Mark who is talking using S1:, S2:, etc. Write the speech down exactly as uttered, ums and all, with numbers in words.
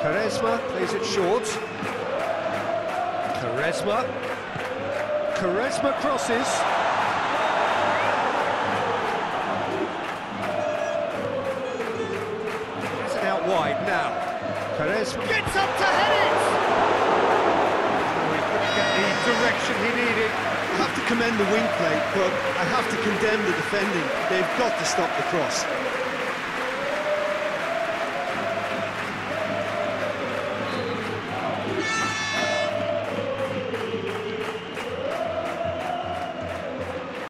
S1: Quaresma plays it short. Quaresma. Quaresma crosses. Has it out wide now. Quaresma gets up to head it! Oh, he couldn't get the direction he needed.
S2: I have to commend the wing play, but I have to condemn the defending. They've got to stop the cross.